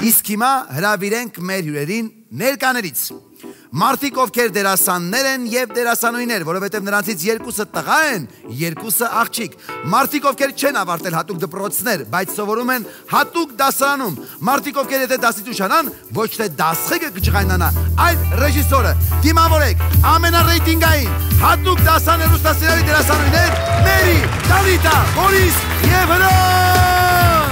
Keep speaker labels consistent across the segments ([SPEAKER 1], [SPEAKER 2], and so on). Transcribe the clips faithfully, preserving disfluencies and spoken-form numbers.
[SPEAKER 1] Իսկ հիմա հրավիրենք մեր հյուրերին ներկաներից Մարդիկ ովքեր դերասաններ են եւ դերասանուհիներ, որովհետեւ նրանցից երկուսը տղա են, երկուսը աղջիկ։ Մարդիկ ովքեր չեն ավարտել հատուկ դպրոցներ, բայց սովորում են հատուկ դասարանում։ Մարդիկ ովքեր եթե դասից ուշանան, ոչ թե դասղեկը կճղայնանա, այլ ռեժիսորը։ Դիմավորեք ամենառեյտինգային հատուկ դասան հեռուստասերիալի դերասանուհիներ Մերի, Դավիթա, Բորիս եւ Հրանտ։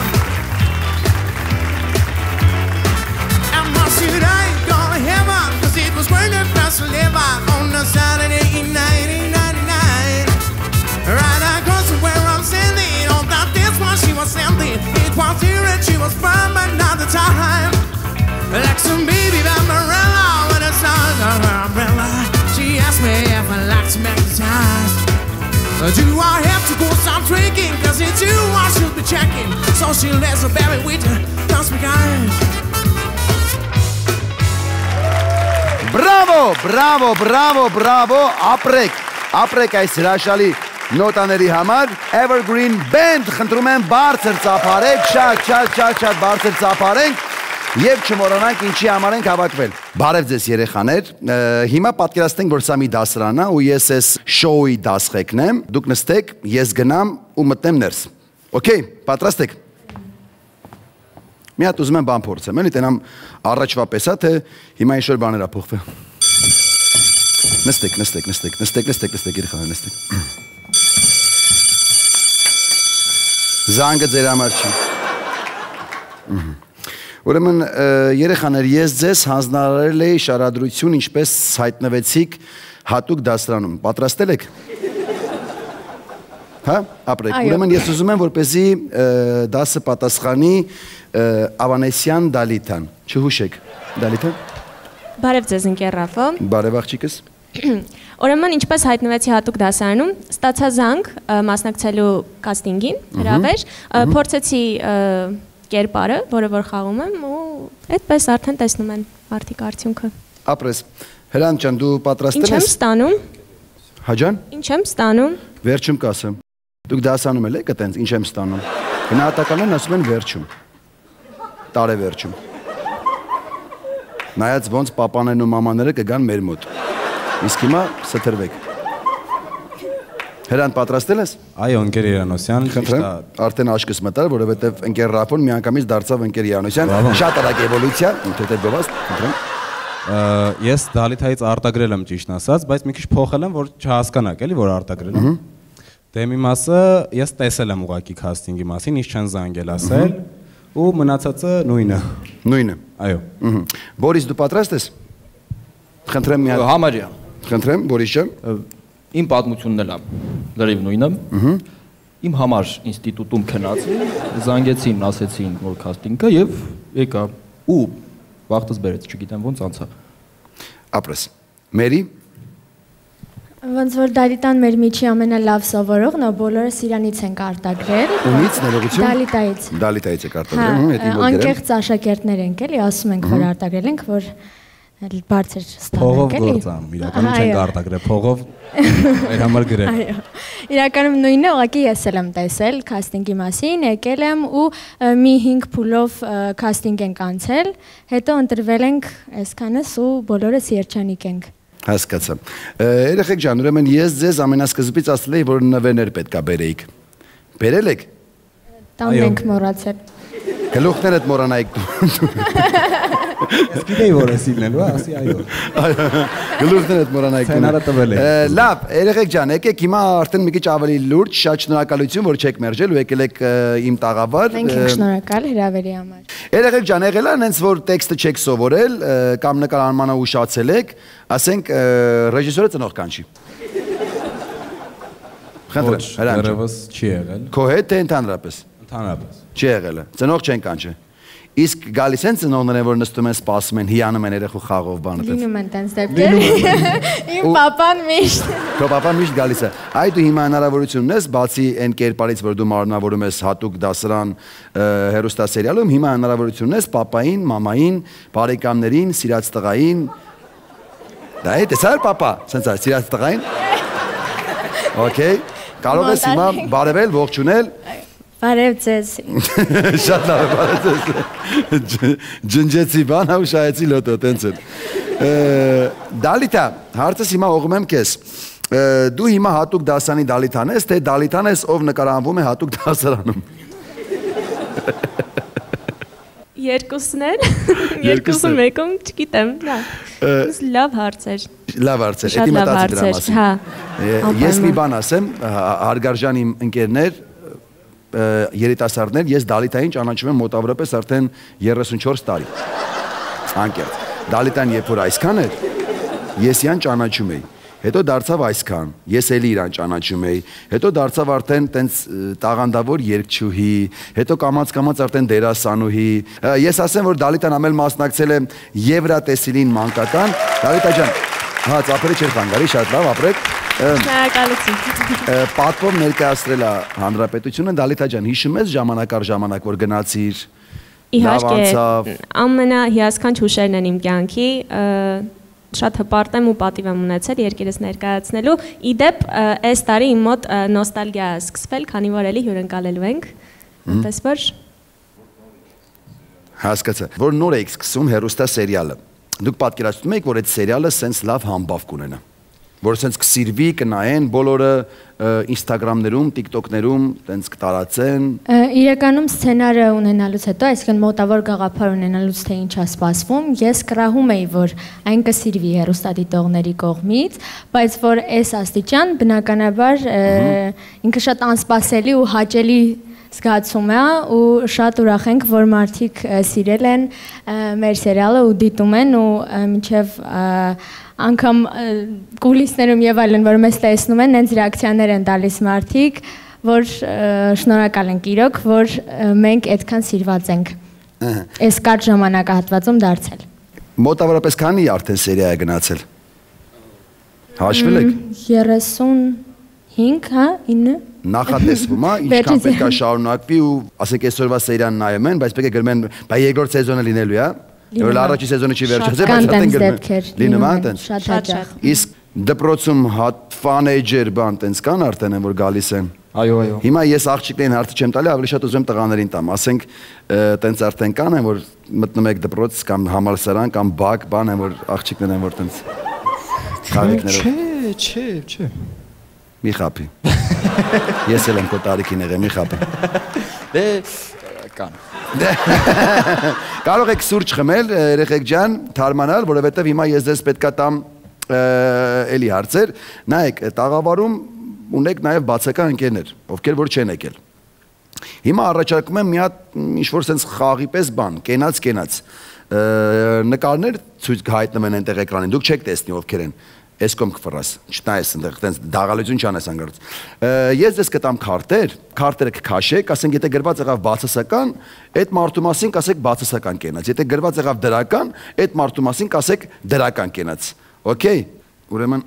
[SPEAKER 2] It was working for us to live out on a Saturday night, ninety-nine. Right across from where I'm standing, on that this one she was empty. It was here and she was fine, but not the time. Like some baby Vampirella with a sun of her umbrella. She asked me if I like to magnetize. Do I have to go stop drinking? Cause it's you I should be checking. So she lets her berry with her, comes behind.
[SPEAKER 1] Բրավո, բրավո, բրավո, բրավո, ապրեք, ապրեք այս հրաշալի նոտաների համար, Evergreen Band, խնդրում եմ բարձր ծափարեք, շատ, շատ, շատ, շատ բարձր ծափարենք և չմոռանանք ինչի համար ենք հավաքվել։ Բարև ձեզ երեխաներ, հիմա պատկերացնենք, որ սա մի դասարան է ու ես ես շոուի դասղեկն եմ, դուք նստեք, ես գնամ ու մտնեմ ներս, օքեյ, պատրաստ եք։ Մի հատ ուզում եմ բան փորձեմ, էլի տենամ առաջվա պես է, թե հիմա ինչ-որ բաներ ա փոխվել։ Նստեք, նստեք, նստեք, նստեք, նստեք, նստեք, երեխաներ, նստեք։ Զանգը ձեր համար չի։ Ուրեմն երեխաներ, ես ձեզ հանձնարարել էի շարադրություն, ինչպես հայտնվեցիք հատուկ դասարանում։ Պատրաստել եք։ Հա, ապրեք։ Ուրեմն ես ուզում եմ, որպեսզի դասը պատասխանի Ավանեսյան Դալիթան, չհուշեք, Դալիթան։
[SPEAKER 3] Բարև ձեզ ընկեր Ռաֆը։
[SPEAKER 1] Բարև աղջիկս։
[SPEAKER 3] Ուրեմն ինչպես հայտնվեցի հատուկ դասարանում, ստացա զանգ մասնակցելու կաստինգին, հրավեր, փորձեցի կերպարը, որը որ խաղում եմ ու այդպես արդեն տեսնում են մարդիկ արդյունքը։
[SPEAKER 1] Ապրես, Հրանտ ջան, դու պատրաստել ես։
[SPEAKER 3] Ինչ եմ ստանում։
[SPEAKER 1] Հաջան։
[SPEAKER 3] Ինչ եմ ստանում։
[SPEAKER 1] Վերջում կասեմ։ Դուք դասանում եք այտենց, ինչ եմ ստանում։ Գնահատականներն ասում են վերջում։ Տարեվերջում։ Նայած ոնց պապաներն ու մամաները կգան մեր մոտ։ Իսկ հիմա սթրվեք։ Հրանտ պատրաստել ես։
[SPEAKER 4] Այո, ընկեր Երանոսյան։
[SPEAKER 1] Խնդրեմ, արդեն աշկս մտար, որովհետև ընկեր Ռաֆոն միանգամից դարձավ ընկեր Երանոսյան։ Շատ արագ էվոլյուցիա, թեթև գովաստ, խնդրեմ։
[SPEAKER 4] Ես Դալիթայից արտագրել եմ ճիշտ ասած, բայց մի քիչ փոխել եմ, որ չհասկանաք, էլի որ արտագրել եմ։ Դե մի մասը ես տեսել եմ ուղղակի քաստինգի մասին, ինչ չեն զանգել ասել, ու մնացածը նույնը։
[SPEAKER 1] Նույնը։
[SPEAKER 4] Այո։
[SPEAKER 1] Բորիս, դու պատրաստ ես։ Խնդրեմ մի հատ։
[SPEAKER 5] Համարյա։
[SPEAKER 1] Խնդրեմ, Բորիս ջան։
[SPEAKER 5] Իմ պատմությունն էլ է լրիվ նույնը։ Իմ համար ինստիտուտում քնացի, զանգեցին, ասեցին, որ քաստինգ է եւ եկա ու վախտս բերեց, չգիտեմ ոնց անցա։
[SPEAKER 1] Ապրես։ Մերի։
[SPEAKER 6] Ոնց որ Դալիտան մեր միջի ամենալավ սովորողն է, բոլորս իրանից ենք արտագրել։
[SPEAKER 1] Ումից ներողություն։
[SPEAKER 6] Դալիտայից։
[SPEAKER 1] Դալիտայից եք արտագրել, հետին որ
[SPEAKER 6] անկեղծ աշակերտներ ենք էլի, ասում ենք, որ արտագրել ենք, որ բարձր ստանանք
[SPEAKER 4] էլի։ Փողով
[SPEAKER 6] գործ
[SPEAKER 4] ամ, իրականում չենք արտագրել, փողով մեր համար գրել։
[SPEAKER 6] Այո։ Իրականում նույնը, ուղղակի ես էլ եմ տեսել քաստինգի մասին, եկել եմ ու մի հինգ փուլով քաստինգ ենք անցել, հետո ընտրվել ենք այսքանս ու բոլորս երջանիկ ենք։
[SPEAKER 1] Հասկացա։ Երեխեք ջան, ուրեմն ես ձեզ ամենասկզբից ասել էի, որ նվերներ պետք է բերեիք։ Բերել եք։
[SPEAKER 6] Տան ենք մոռացել։
[SPEAKER 1] Գլուխներդ մոռանայիք դու։
[SPEAKER 4] Ես գիտեի որ ես իլնելու, ասի այո։
[SPEAKER 1] Գլուխներդ մոռանայիք դու։
[SPEAKER 4] Ցենարը տվել եք։
[SPEAKER 1] Լավ, երեխեք ջան, եկեք հիմա արդեն մի քիչ ավելի լուրջ, շատ շնորհակալություն, որ չեք մերժել ու եկել եք իմ տաղավար։
[SPEAKER 6] Մենք ենք շնորհակալ հրավերի համար։
[SPEAKER 1] Երեխեք ջան, եղել է այնց որ տեքստը չեք սովորել կամ նկարահանմանը ուշացել եք, ասենք ռեժիսորը ծնող կանչի։ Խնդրեմ, Հրանտ ջան։
[SPEAKER 4] Դեռևս չի եղել։
[SPEAKER 1] Քո հետ թե ընդհանրապես։
[SPEAKER 4] Ընդհանրապես։
[SPEAKER 1] Չի եղել է։ Ծնող չեն կանչել։ Իսկ գալիս են ծնողները, որ նստում են, սպասում են, հիանում են երեխու խաղով բանը տես։
[SPEAKER 6] Լինում են տենց դեպքեր։ Իմ պապան միշտ։
[SPEAKER 1] Քո պապան միշտ գալիս է։ Այ դու հիմա հնարավորություն ունես, բացի այն կերպարից, որ դու մարմնավորում ես հատուկ դասարան հեռուստասերիալում, հիմա հնարավորություն ունես պապային, մամային, բարեկամներին, սիրած տղային։ Դա է, տեսա՞ր պապա, սենց է, սիրած տղային։ Okay, կարող ես հիմա բարևել, ողջունել։
[SPEAKER 6] Բարև ձեզ։
[SPEAKER 1] Շատ լավ է, բարև ձեզ։ Ջնջեցի բան, ու շահեցի լոտո, տենց էր։ Դալիթա, հարցս հիմա ուղղում եմ քեզ։ Դու հիմա հատուկ դասանի դալիթան ես, թե դալիթան ես, ով նկարահանվում է հատուկ դասարանում։
[SPEAKER 3] Երկուսն են, երկուսը մեկում, չգիտեմ, լավ հարց էր։
[SPEAKER 1] Լավ հարց էր, էդի մտածի դրա մասին։ Ես մի բան ասեմ, հարգարժան իմ ընկերներ, երիտասարդներ, ես դալիթային ճանաչում եմ մոտավորապես արդեն երեսունչորս տարի։ Անկեղծ։ Դալիթան երբ որ այսքան էր, ես իրան ճանաչում էի։ Հետո դարձավ այսքան, ես էլի իրան ճանաչում էի, հետո դարձավ արդեն տենց տաղանդավոր երգչուհի, հետո կամաց-կամաց արդեն դերասանուհի։ Ես ասեմ, որ Դալիթան ամել մասնակցել է Եվրատեսիլին մանկական։ Դալիթա ջան, հա, ծափերը չէր խանգարի, շատ լավ, ապրեք։
[SPEAKER 3] Շնորհակալություն։
[SPEAKER 1] Պատվով ներկայացրել է հանրապետությունը, Դալիթա ջան, հիշում ես ժամանակ առ ժամանակ, որ գնացիր։
[SPEAKER 3] Իհարկե, ամենահիասքանչ հուշերն են իմ կյանքի, շատ հպարտ եմ ու պատիվ եմ ունեցել երկիրս ներկայացնելու։ Իդեպ, այս տարի իմ մոտ նոստալգիա է սկսվել, քանի որ էլի հյուրընկալելու ենք, այնպես որ
[SPEAKER 1] հասկացա, որ նոր եք սկսում հեռուստա սերիալը։ Դուք պատկերացնում եք, որ այդ սերիալը սենց լավ համբավ կունենա, որ սենց կսիրվի, կնայեն բոլորը Instagram-ներում, TikTok-ներում, տենց կտարածեն։
[SPEAKER 6] Իրականում սցենարը ունենալուց հետո, այսինքն մոտավոր գաղափար ունենալուց թե ինչ է սպասվում, ես կռահում էի, որ այն կսիրվի հեռուստադիտողների կողմից, բայց որ այս աստիճան բնականաբար ինքը շատ անսպասելի ու հաճելի զգացում է ու շատ ուրախ ենք, որ մարդիկ սիրել են մեր սերիալը ու դիտում են ու մինչև անգամ կուլիսներում եւ այլն, որ մեզ տեսնում են, հենց ռեակցիաներ են տալիս մարդիկ, որ շնորհակալ ենք իրոք, որ մենք այդքան սիրված ենք։ Այս կարճ ժամանակահատվածում դարձել։
[SPEAKER 1] Մոտավորապես քանի արդեն սերիա է գնացել։ Հաշվել եք։
[SPEAKER 6] երեսունհինգ, հա, ինը։
[SPEAKER 1] Նախատեսվում է, ինչքան պետք է շարունակվի ու ասեք այսօրվա սերիան նայում են, բայց պետք է գրում են, բայց երկրորդ սեզոնը լինելու է։ Որ առաջի սեզոնը չի վերջացել, բայց արդեն գրում լինում է տենց։
[SPEAKER 6] Շատ հաճախ։
[SPEAKER 1] Իսկ դպրոցում հատ ֆանեջեր բան տենց կան արդեն են, որ գալիս են։
[SPEAKER 5] Այո, այո։
[SPEAKER 1] Հիմա ես աղջիկներին հարցը չեմ տալի, ավելի շատ ուզում եմ տղաներին տամ, ասենք տենց արդեն կան են, որ մտնում եք դպրոց կամ համալսարան կամ բակ բան են, որ աղջիկներ են, որ տենց խաղիկներով։
[SPEAKER 5] Չէ, չէ, չէ։
[SPEAKER 1] Մի խապի։ Ես էլ եմ քո տարիքին եղել, մի խապի։
[SPEAKER 5] Դե կան։
[SPEAKER 1] Կարող եք սուրճ խմել, երեխեք ջան, թարմանալ, որովհետև հիմա ես ձեզ պետքա տամ էլի հարցեր։ Նայեք, տաղավարում ունեք նաև բացական ընկերներ, ովքեր որ չեն եկել։ Հիմա առաջարկում եմ մի հատ ինչ-որ sense խաղի պես բան, կենաց կենաց։ Նկարներ ցույց կհայտնվեն այնտեղ էկրանին, դուք չեք տեսնի ովքեր են։ Ես կոմ կֆրաս, չնայես այնտեղ, տենց դաղալություն չանես անգարից։ Ես ձեզ կտամ քարտեր, քարտերը կքաշեք, ասենք եթե գրված եղավ բացասական, այդ մարդու մասին կասեք բացասական կենաց, եթե գրված եղավ դրական, այդ մարդու մասին կասեք դրական կենաց։ Okay, ուրեմն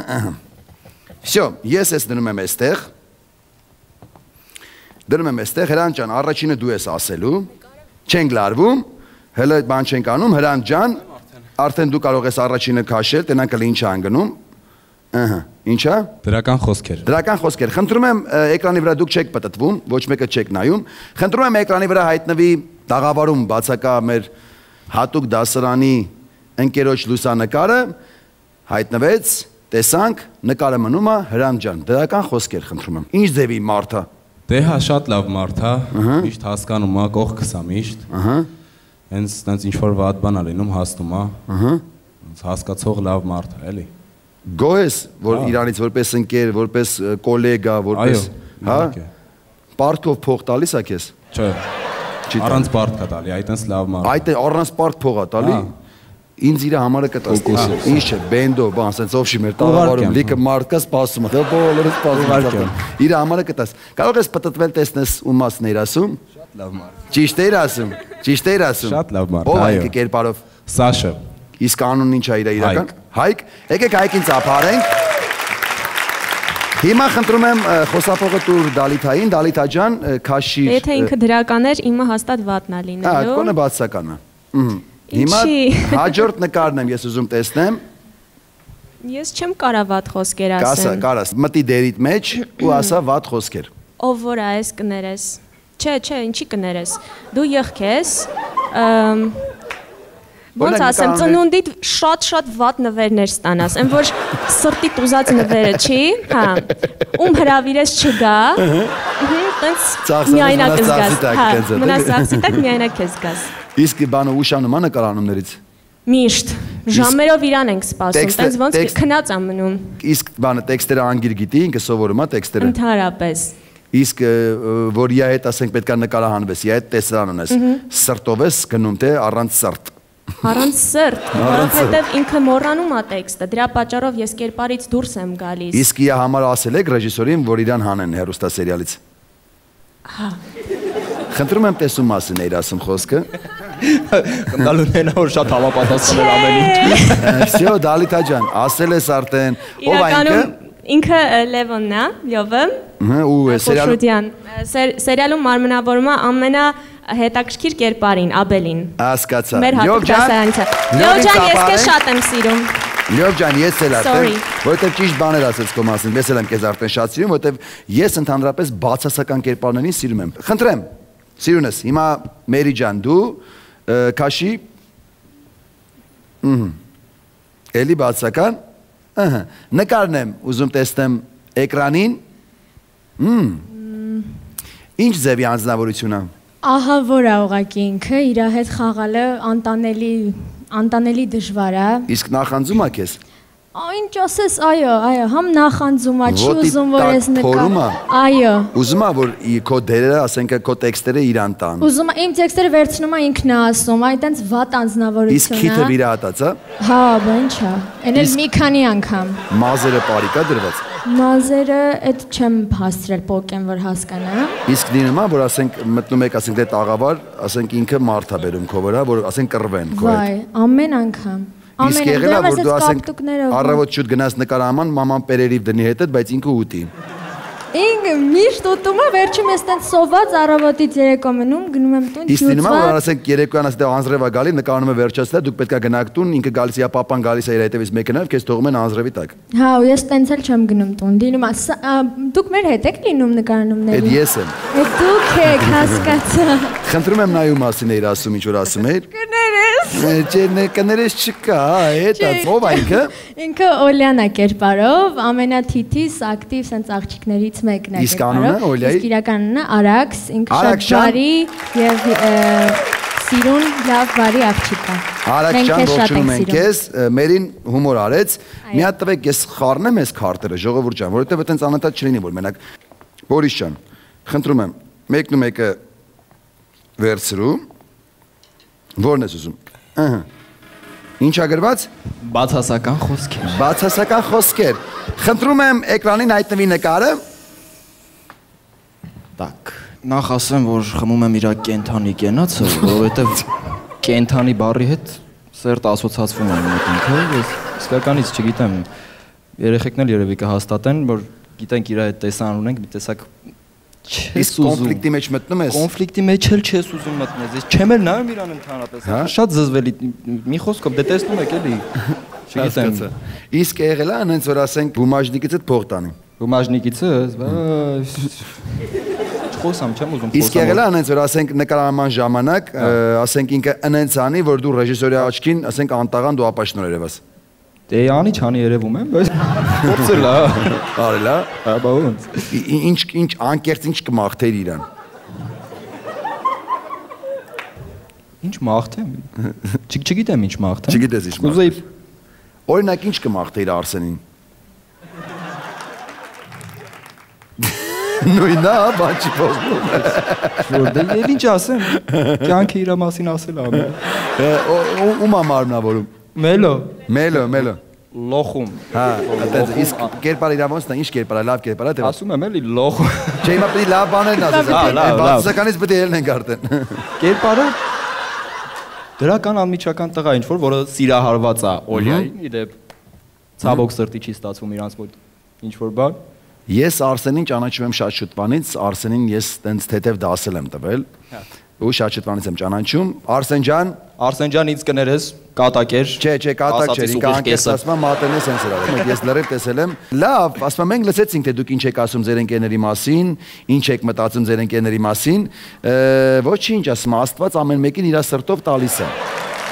[SPEAKER 1] Всё, ես ես դնում եմ այստեղ։ Դնում եմ այստեղ, Հրանտ ջան, առաջինը դու ես ասելու։ Չենք լարվում, հələ բան չենք անում, Հրանտ ջան, արդեն դու կարող ես առաջինը քաշել, տենանք էլ ինչ է անգնում։ Ահա, ինչ է։
[SPEAKER 4] Դրական խոսքեր։
[SPEAKER 1] Դրական խոսքեր։ Խնդրում եմ էկրանի վրա դուք չեք պտտվում, ոչ մեկը չեք նայում։ Խնդրում եմ էկրանի վրա հայտնվի տաղավարում բացակա մեր հատուկ դասարանի ընկերոջ լուսանկարը, հայտնվեց, տեսանք, նկարը մնում է, Հրանտ ջան, դրական խոսքեր խնդրում եմ։ Ինչ ձևի մարդ է։
[SPEAKER 4] Դե հա շատ լավ մարդ է, միշտ հասկանում է, կողքս է միշտ։ Ահա։ Հենց տենց ինչ-որ վատ բան ա լինում, հասնում է։ Ահա։ Հասկացող լավ մարդ է, էլի։
[SPEAKER 1] Գոհ ես, որ իրանից որպես ընկեր, որպես կոլեգա, որպես, հա։ Պարտքով փող տալիս ա քեզ։
[SPEAKER 4] Չէ։ Առանց պարտք է տալի, այդ այնս լավ մարդ։
[SPEAKER 1] Այդ առանց պարտք փող ա տալի։ Ինձ իր համարը կտաս։ Ինչ չէ, բենդո, բան, սենց ով չի մեր տաղավարում, լիքը մարդ կա սպասում է, բոլորը սպասում են։ Իր համարը կտաս։ Կարող ես պտտվել տեսնես ու մասն էր ասում։
[SPEAKER 4] Շատ լավ մարդ։
[SPEAKER 1] Ճիշտ էր ասում։ Ճիշտ էր ասում։
[SPEAKER 4] Շատ լավ մարդ,
[SPEAKER 1] այո։ Ո՞վ
[SPEAKER 4] այո։
[SPEAKER 1] է կերպարով։
[SPEAKER 4] Սաշը։
[SPEAKER 1] Իսկ անունն ինչ է իր իրական։ Հայկ։ Եկեք Հայկին ծափարենք։ Հիմա խնդրում եմ խոսափողը տուր Դալիթային, Դալիթա ջան, քաշի։
[SPEAKER 3] Եթե ինքը դրական էր, իմը հաստատ վատն է լինելու։
[SPEAKER 1] Հա, կոնը բացական է։ Հիմա հաջորդ նկարն եմ ես ուզում տեսնեմ։
[SPEAKER 3] Ես չեմ կարա վատ խոսքեր ասեմ։
[SPEAKER 1] Կասա, կարաս, մտի դերիդ մեջ ու ասա վատ խոսքեր։
[SPEAKER 3] Ով որ այս կներես։ Չէ, չէ, ինչի կներես։ Դու եղքես, ոնց ասեմ, ծնունդիդ շատ-շատ վատ նվերներ ստանաս, այն որ սրտի տուզած նվերը չի, հա, ում հրավիրես չգա, տենց միայնակ զգաս, հա, մնաս ծախսի տակ միայնակ ես զգաս։
[SPEAKER 1] Իսկ բանը ուշանում է նկարանումներից։
[SPEAKER 3] Միշտ, ժամերով իրան ենք սպասում, տենց ոնց քնած ա մնում։
[SPEAKER 1] Իսկ բանը տեքստերը անգիր գիտի, ինքը սովորում է տեքստերը։
[SPEAKER 3] Ընդհանրապես։
[SPEAKER 1] Իսկ որ իա հետ ասենք պետք է նկարահանվես, իա հետ տեսարան ունես, սրտով ես գնում թե առանց սրտ։
[SPEAKER 3] Առանց սրտ, որովհետև ինքը մոռանում է տեքստը, դրա պատճառով ես կերպարից դուրս եմ գալիս։
[SPEAKER 1] Իսկ իա համար ասել եք ռեժիսորին, որ իրան հանեն հեռուստասերիալից։
[SPEAKER 3] Հա։
[SPEAKER 1] Խնդրում եմ տեսում մասին էիր ասում խոսքը։
[SPEAKER 5] Գալունենա որ շատ հավապատասխան էր ամեն ինչ։
[SPEAKER 1] Всё, Դալիթա ջան, ասել ես արդեն, ով է ինքը։
[SPEAKER 3] Ինքը Լևոնն է, Լյովը։
[SPEAKER 1] Ու
[SPEAKER 3] սերիալում սերիալում մարմնավորում է ամենահետաքրքիր կերպարին, Աբելին։
[SPEAKER 1] Հասկացա։
[SPEAKER 3] Լյով ջան, Լյով ջան, ես քեզ շատ եմ սիրում։
[SPEAKER 1] Լյով ջան, ես էլ արդեն, որովհետև ճիշտ բաներ ասեց քո մասին, ես էլ եմ քեզ արդեն շատ սիրում, որովհետև ես ընդհանրապես բացասական կերպարներին սիրում եմ։ Խնդրեմ, սիրունս, հիմա Մերի ջան, դու քաշի էլի բացասական նկարն եմ ուզում տեսնեմ էկրանին, ինչ ձևի անձնավորությունը։
[SPEAKER 6] Ահա որ է ուղղակի ինքը, իր հետ խաղալը անտանելի, անտանելի դժվար է։
[SPEAKER 1] Իսկ նախանձում ա քեզ։
[SPEAKER 6] Ինչ ասես, այո, այո, համ նախանձում ա, չի ուզում որ ես նկար։ Այո։
[SPEAKER 1] Ուզում ա որ քո դերերը, ասենք քո տեքստերը իրան տան։
[SPEAKER 6] Ուզում ա իմ տեքստերը վերցնում ա ինքն է ասում, այ տենց վատ անձնավորություն է։
[SPEAKER 1] Իսկ քիթը վիրահատած է։
[SPEAKER 6] Հա, բա ինչ է։ Էն էլ մի քանի անգամ։
[SPEAKER 1] Մազերը բարիկա դրված։
[SPEAKER 6] Մազերը այդ չեմ հասցրել պոկեն որ հասկանամ։
[SPEAKER 1] Իսկ դինում ա որ ասենք մտնում եք ասենք դե տաղավար, ասենք ինքը մարդ ա բերում քո վրա, որ ասենք կռվեն քո հետ։
[SPEAKER 6] Վայ, ամեն անգամ։
[SPEAKER 1] Իսկ եղել է որ դու ասենք առավոտ շուտ գնաս նկարահանման, մաման պերերիվ դնի հետդ, բայց ինքը ուտի։
[SPEAKER 6] Ինքը միշտ ուտում է, վերջում ես տենց սոված առավոտից երեկո մնում, գնում եմ տուն,
[SPEAKER 1] Իսկ դինում ա որ ասենք երեկոյան ասես դե անձրև ա գալի, նկարանում է վերջացնել, դուք պետք է գնաք տուն, ինքը գալիս է, papan գալիս է իր հետևից մեքենայով, քեզ թողում են անձրևի տակ։
[SPEAKER 6] Հա, ու ես տենց էլ չեմ գնում տուն, դինում ա, դուք մեր հետ եք լինում նկարանումների։
[SPEAKER 1] Էդ ես եմ։
[SPEAKER 6] Էդ դուք եք, հասկացա։
[SPEAKER 1] Խնդրում եմ նայու մասին էիր ասում, ինչ որ ասում էիր։
[SPEAKER 6] Կներես։
[SPEAKER 1] Չէ, կներես չկա, էդ ով է ինքը։
[SPEAKER 6] Ինքը Օլյանա կերպարով, ամենաթիթիզ, ակտիվ սենց աղջիկներից մեկն է կերպարով։ Իսկ իրական անունը Արաքս, ինքը շատ բարի եւ սիրուն, լավ բարի աղջիկ է։
[SPEAKER 1] Արաքս ջան, ողջունում ենք քեզ, Մերին հումոր արեց։ Մի հատ տվեք, ես խառնեմ այս քարտերը, ժողովուրդ ջան, որովհետեւ այտենց անընդհատ չլինի որ մենակ Բորիս ջան, խնդրում եմ, մեկն ու մեկը վերցրու։ Որն ես ուզում։ Ահա։ Ինչ ա գրված։
[SPEAKER 5] Բացասական խոսքեր։
[SPEAKER 1] Բացասական խոսքեր։ Խնդրում եմ էկրանին հայտնվի նկարը։
[SPEAKER 5] Так, նախ ասեմ, որ խմում եմ իր կենթանի կենացը, որովհետև կենթանի բառի հետ սերտ ասոցացվում է մոտ ինքը, ես իսկականից չգիտեմ, երեխեքն էլ երևի կհաստատեն, որ գիտենք իր հետ տեսան ունենք, մի տեսակ
[SPEAKER 1] Իսկ կոնֆլիկտի մեջ մտնում ես։
[SPEAKER 5] Կոնֆլիկտի մեջ էլ չես ուզում մտնես, ես չեմ էլ նայում իրան ընդհանրապես, շատ զզվելի, մի խոսքով դե տեսնում եք էլի, չգիտեմ։
[SPEAKER 1] Իսկ եղել է այնց որ ասենք բումաժնիկից հետ փող տանի։
[SPEAKER 5] Բումաժնիկիցս, չխոսամ, չեմ ուզում խոսամ։
[SPEAKER 1] Իսկ եղել է այնց որ ասենք նկարահանման ժամանակ, ասենք ինքը այնց անի, որ դու ռեժիսորի աչքին, ասենք անտաղան դու ապաշնոր երևաս։
[SPEAKER 5] Դե անի չանի երևում եմ, բայց փորձել է։
[SPEAKER 1] Արել է։
[SPEAKER 5] Հա, բա ոնց։
[SPEAKER 1] Ինչ ինչ անկեղծ ինչ կմաղթեր իրան։
[SPEAKER 5] Ինչ մաղթեմ։ Չգիտեմ ինչ մաղթեմ։
[SPEAKER 1] Չգիտես ինչ մաղթեմ։ Կուզեի օրինակ ինչ կմաղթեիր Արսենին։ Նույնա, բան չի փոխվում։
[SPEAKER 5] Որ դե եւ ինչ ասեմ։ Կյանքը իր մասին ասել է։
[SPEAKER 1] Ում է մարմնավորում։
[SPEAKER 5] Մելո։
[SPEAKER 1] Մելո, մելո։
[SPEAKER 5] Լոխում։
[SPEAKER 1] Հա, այդպես իսկ կերպարը իրավոնցն է, ինչ կերպարը, լավ կերպարը, թե։
[SPEAKER 5] Ասում եմ էլի լոխ։
[SPEAKER 1] Չէ, հիմա պետք է լավ բաներն ասես։
[SPEAKER 5] Հա, լավ, լավ։
[SPEAKER 1] Բացասականից պետք է ելնենք արդեն։
[SPEAKER 5] Կերպարը դրական անմիջական տղա ինչ որ, որը սիրահարված է Օլիային, իդեպ ցավոք սրտի չի ստացվում իրանց մոտ ինչ որ բան։
[SPEAKER 1] Ես Արսենին ճանաչում եմ շատ շուտ բանից, Արսենին ես տենց թեթև դասել եմ տվել։ ու շատ շտվանից եմ ճանաչում։ Արսեն ջան,
[SPEAKER 5] Արսեն ջան, ինձ կներես, կատակ էր։
[SPEAKER 1] չէ, չէ, կատակ չէր, ինքը անկեղծ ասում եմ, մատենն է սենց հրավեր։ Մեկ ես լրիվ տեսել եմ։ Լավ, ասում եմ, մենք լսեցինք, թե դուք ինչ եք ասում ձեր ընկերների մասին, ինչ եք մտածում ձեր ընկերների մասին։ Ոչինչ, ասում եմ, Աստված ամեն մեկին իր սրտով տալիս է։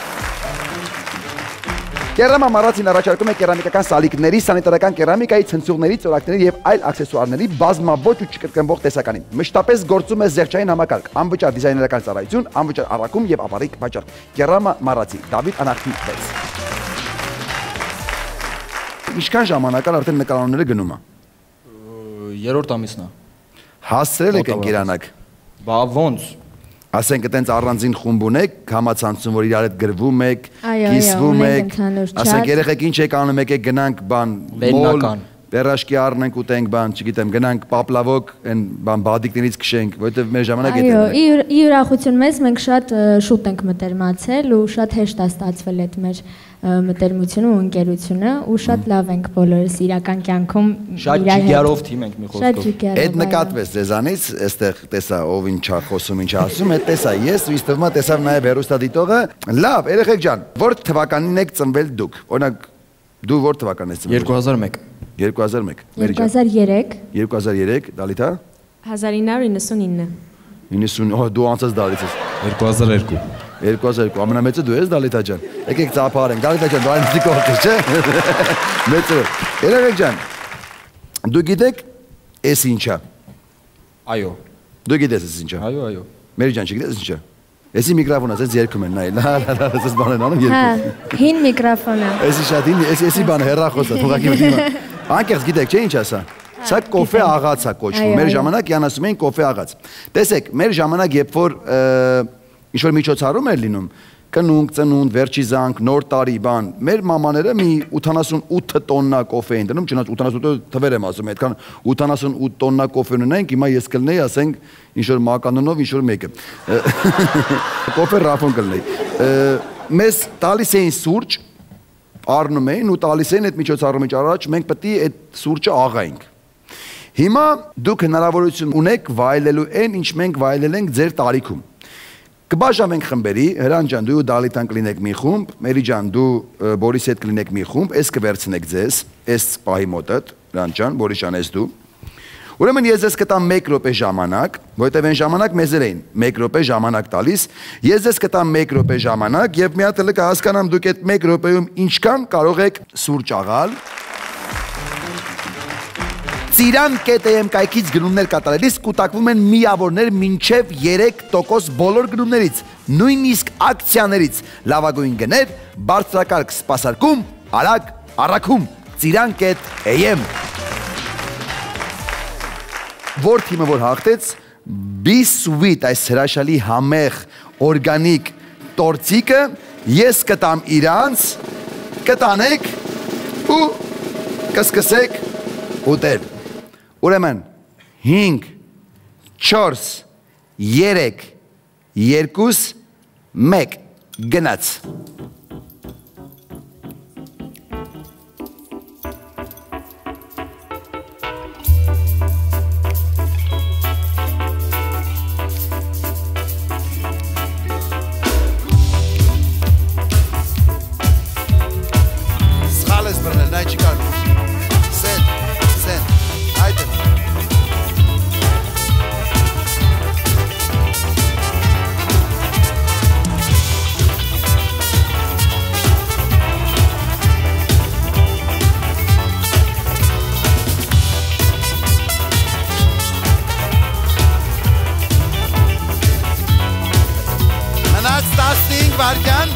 [SPEAKER 1] Կերամա մարածին առաջարկում է կերամիկական սալիկների, սանիտարական կերամիկայի, ցնցողների, ծորակների եւ այլ աքսեսուարների բազմաոճ ու չկրկնվող տեսականին։ Մշտապես գործում է զեղչային համակարգ, անվճար դիզայներական ծառայություն, անվճար առաքում եւ ապարիկ վաճառք։ Կերամա մարածի, Դավիթ Անախտի վեց։ Ինչքան ժամանակ արդեն նկարանները գնում է։
[SPEAKER 5] Երրորդ ամիսն է։
[SPEAKER 1] Հասցրել եք ընկերանակ։
[SPEAKER 5] Բա ոնց։
[SPEAKER 1] Ասենք այտենց առանձին խումբ ունեք, համացանցում, որ իրար հետ գրվում եք,
[SPEAKER 6] Այո,
[SPEAKER 1] կիսվում
[SPEAKER 6] այո,
[SPEAKER 1] եք,
[SPEAKER 6] ունենք ընդհանուր չաթ։
[SPEAKER 1] ասենք երեխեք ինչ եք անում, եկեք գնանք բան,
[SPEAKER 5] Վերնական։
[SPEAKER 1] Վերաշկի առնենք ուտենք բան, չգիտեմ, գնանք պապլավոկ, այն բան բադիկներից քշենք, որովհետև մեր ժամանակ
[SPEAKER 6] Այո,
[SPEAKER 1] է։
[SPEAKER 6] ի ի ուրախություն մեզ մենք շատ ը, շուտ ենք մտերմացել ու շատ հեշտ է ստացվել այդ մեր ը, մտերմությունը ու ընկերությունը ու շատ լավ ենք բոլորս իրական կյանքում
[SPEAKER 5] Շատ
[SPEAKER 6] իրար հետ։
[SPEAKER 5] ջիգարով թիմ ենք մի
[SPEAKER 6] Շատ
[SPEAKER 5] խոսքով։
[SPEAKER 6] ջիգարով։
[SPEAKER 1] Այդ
[SPEAKER 6] այո։
[SPEAKER 1] նկատվեց ձեզանից, այստեղ տեսա ով ինչ է խոսում, ինչ է ասում, այդ տեսա ես ու ինձ թվում է տեսավ նաև հերոստատիտողը։ Լավ, երեխեք ջան, որ թվականին եք ծնվել դուք։ Օրինակ դու որ թվականին ես ծնվել։
[SPEAKER 5] երկու հազար մեկ։
[SPEAKER 1] երկու հազար մեկ։ Մերի ջան։
[SPEAKER 6] երկու հազար երեք
[SPEAKER 1] երկու հազար երեք, Դալիթա։
[SPEAKER 3] հազար ինը հարյուր իննսունինը։
[SPEAKER 1] իննսուն, օ դու անցած դալից ես։
[SPEAKER 4] երկու հազար երկու։
[SPEAKER 1] երկու հազար երկու, ամենամեծը դու ես Դալիթա ջան։ Եկեք ծափարենք, Դալիթա ջան, դու այնտեղ կողքես, չէ՞։ Մեծը։ Երեխեք ջան, դու գիտեք էս ինչա։
[SPEAKER 5] Այո։
[SPEAKER 1] Դու գիտես էս ինչա։
[SPEAKER 5] Այո, այո։
[SPEAKER 1] Մերի ջան, չգիտես ինչա։ Էսի միկրոֆոնը ասես երկում են, նայ, լա, լա, լա, ասես բան են անում
[SPEAKER 6] հա
[SPEAKER 1] երկում։
[SPEAKER 6] հին միկրոֆոնը
[SPEAKER 1] Էսի շատ հին, էսի էսի բանը հեռախոսը, թողակի մտիմա։ Անկեղծ գիտեք, չէ՞ ինչ ասա։ Սա կոֆե աղաց է կոչվում։ Մեր ժամանակ յան ասում էին կոֆե աղաց։ Տեսեք, մեր ժամանակ երբ որ ինչ որ միջոցառում էր լինում, կնունք, ծնունդ, վերջի զանգ, նոր տարի, բան, մեր մամաները մի ութանասունութ տոննա կոֆե էին դնում, չնայած ութանասունութ թվեր եմ ասում, այդքան ութանասունութ տոննա կոֆե ունենք, հիմա ես կլնեի, ասենք, ինչ որ մականունով, ինչ որ մեկը։ Կոֆե ռաֆոն կլնեի։ Մեզ տալիս էին սուրճ, առնում էին ու տալիս էին այդ միջոցառումից առաջ, մենք պետք է այդ սուրճը աղայինք։ Հիմա դուք հնարավորություն ունեք վայելելու այն, ինչ մենք վայելել ենք ձեր տարիքում։ Կբաժանենք խմբերի, Հրան ջան, դու Դալիթան կլինեք մի խումբ, Մերի ջան, դու Բորիս հետ կլինեք մի խումբ, ես կվերցնեք ձեզ, ես պահի մոտդ, Հրան ջան, Բորիս ջան, ես դու։ Ուրեմն ես ձեզ կտամ մեկ րոպե ժամանակ, որովհետև այն ժամանակ մեզեր էին մեկ րոպե ժամանակ տալիս, ես ձեզ կտամ մեկ րոպե ժամանակ եւ մի հատ էլ կհասկանամ դուք այդ մեկ րոպեում ինչքան կարող եք սուրճ աղալ։ Ծիրան կետեմ կայքից գնումներ կատարելիս կուտակվում են միավորներ մինչև երեք տոկոս բոլոր գնումներից, նույնիսկ ակցիաներից, լավագույն գներ, բարձրակարգ սպասարկում, արագ առաքում, ծիրան կետ էյեմ։ Որ թիմը որ հաղթեց, B-Sweet այս հրաշալի համեղ օրգանիկ տորցիկը ես կտամ իրանց, կտանեք ու կսկսեք ուտել։ Ուրեմն հինգ, չորս, երեք, երկուս, մեկ, գնաց։ Սխալ ես բռնել, նայ չի կարող։ Սեն, սեն, այդը։ Մնաց տասնհինգ վայրկյան։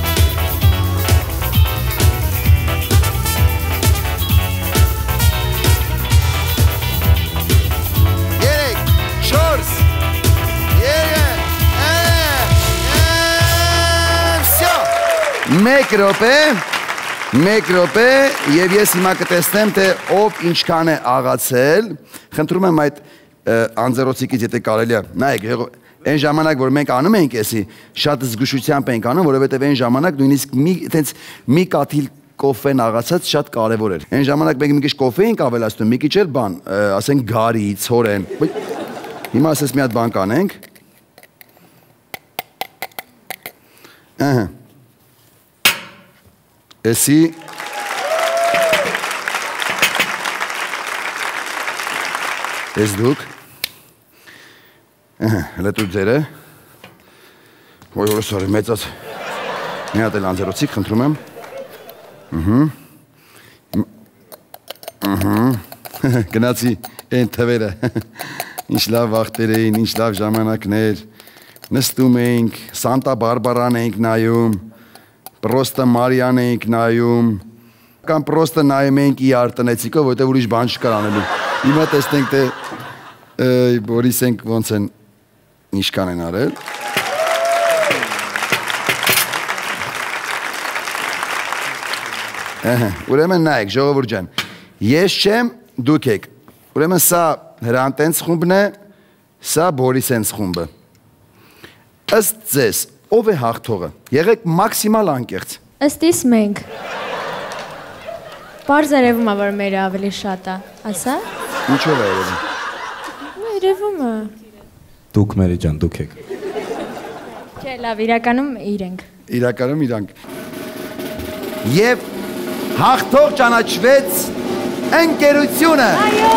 [SPEAKER 1] Մեկ րոպե, մեկ րոպե եւ ես հիմա կտեսնեմ թե ով ինչքան է աղացել։ Խնդրում եմ այդ անձեռոցիկից եթե կարելի է։ Նայեք, այն ժամանակ որ մենք անում էինք էսի, շատ զգուշությամբ էինք անում, որովհետեւ այն ժամանակ նույնիսկ մի այտենց մի կաթիլ կոֆեն աղացած շատ կարեւոր էր։ Այն ժամանակ մենք մի քիչ կոֆե էինք ավելացնում, մի քիչ էլ բան, ասենք գարի, ցորեն։ Հիմա ասես մի հատ բան կանենք։ Ահա։ Էսի Ես դուք Ահա, հələ դու ձերը Ոյ որը սորի մեծած Մի հատ էլ անձերոցիկ խնդրում եմ Ահա Ահա Գնացի այն թվերը Ինչ լավ վաղտեր էին, ինչ լավ ժամանակներ Նստում էինք, Սանտա Բարբարան էինք նայում Պրոստը Մարիան էինք նայում Կամ պրոստը նայում էինք իար տնեցիկով, որտեղ ուրիշ բան չկար անելու Հիմա տեսնենք թե Բորիս ենք ոնց են ինչքան են արել Ահա, ուրեմն նայեք, ժողովուրդ ջան Ես չեմ, դուք եք Ուրեմն սա Հրանտենց խումբն է, սա Բորիսենց խումբը Ըստ ձեզ, ով է հաղթողը, եղեք մաքսիմալ անկեղծ
[SPEAKER 6] Ըստ իս մենք Պարզ երևում է, որ մերը ավելի շատ է, ասա
[SPEAKER 1] Ինչով է երևում
[SPEAKER 6] Երևում է
[SPEAKER 4] Դուք մերի ջան, դուք եք
[SPEAKER 6] Չէ, լավ, իրականում իրենք
[SPEAKER 1] Իրականում իրանք Եվ հաղթող ճանաչվեց ընկերությունը
[SPEAKER 6] Այո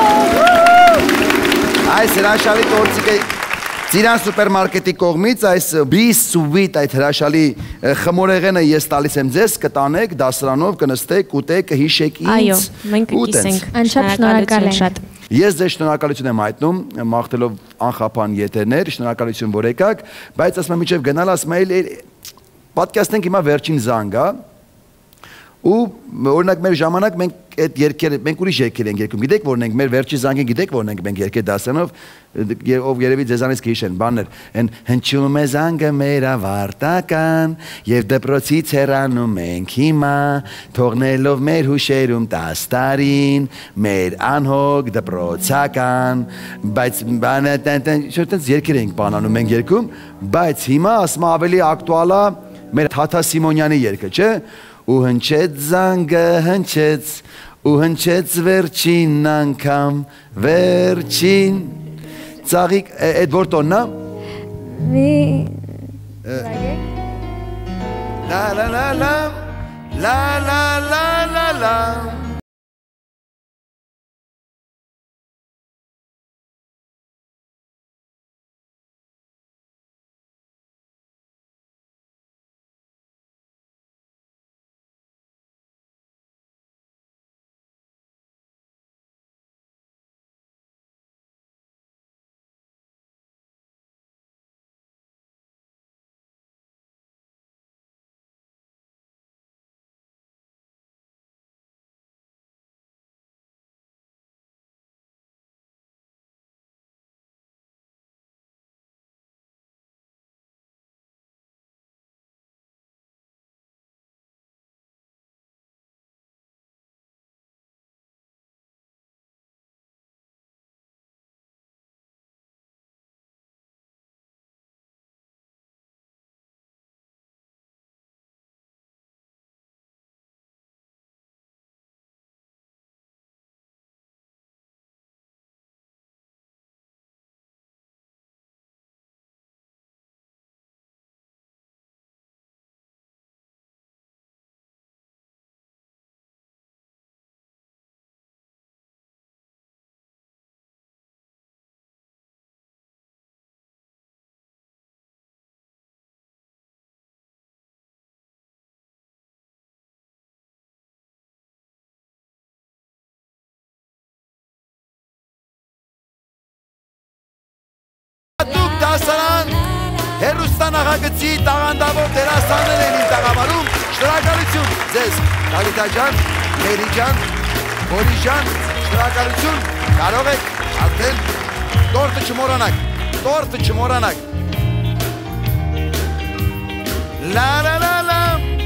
[SPEAKER 1] Այս հրաշալի գործիք է Ծիրան սուպերմարկետի կողմից այս բիս սուվիտ այդ հրաշալի խմորեղենը ես տալիս եմ ձեզ կտանեք, դասրանով կնստեք, կուտեք, կհիշեք ինձ
[SPEAKER 3] Այո, մենք կկիսենք
[SPEAKER 6] Անչափ շնորհակալ ենք
[SPEAKER 1] Ես ձեզ շնորհակալություն եմ հայտնում, մաղթելով անխափան եթերներ, շնորհակալություն որ եկաք, բայց ասում եմ միջև գնալ ասում եմ պատկաստնենք հիմա վերջին զանգա ու օրինակ մեր ժամանակ մենք այդ երկերը մենք ուրիշ երկեր ենք երկում գիտեք որն ենք մեր վերջի զանգին գիտեք որն ենք մենք երկեր դասանով ով երևի ձեզանից կհիշեն բաններ են հնչում է զանգը մեր ավարտական եւ դպրոցից հեռանում ենք հիմա թողնելով մեր հուշերում տաս տարին մեր անհոգ դպրոցական բայց բանը տեն շուտից երկեր ենք բանանում ենք երկում բայց հիմա ասում ավելի ակտուալ է մեր Թաթա Սիմոնյանի երգը չէ ու հնչեց զանգը հնչեց ու հնչեց վերջին անգամ վերջին ծաղիկ այդ որ տոնն է
[SPEAKER 6] Մի
[SPEAKER 1] La la la la la la la la la Դուք դասարան հերուստան աղագծի տաղանդավոր դերասաններ են իմ տաղավարում շնորհակալություն ձեզ Դավիթա ջան, Մերի ջան, Բորիս ջան շնորհակալություն կարող եք արդեն տորտը չմոռանաք տորտը չմոռանաք La la la la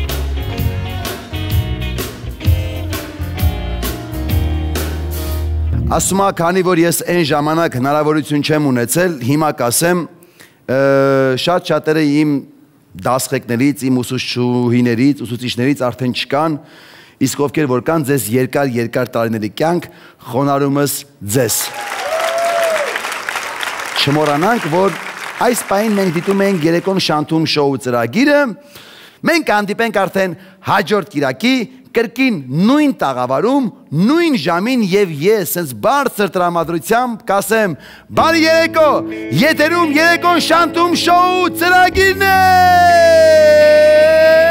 [SPEAKER 1] Ասում ա քանի որ ես այն ժամանակ հնարավորություն չեմ ունեցել, հիմա կասեմ շատ շատերը իմ դասղեկներից, իմ ուսուցչուհիներից, ուսուցիչներից արդեն չկան, իսկ ովքեր որ կան ձեզ երկար երկար տարիների կյանք խոնարհումս ձեզ։ Չմոռանանք, որ այս պահին մենք դիտում ենք երեկոն շանթում շոու ծրագիրը, Մենք հանդիպենք արդեն հաջորդ կիրակի կրկին նույն տաղավարում, նույն ժամին եւ ես sense բարձր տրամադրությամբ կասեմ բարի երեկո, եթերում երեկոն շանտում շոու ծրագիրն է։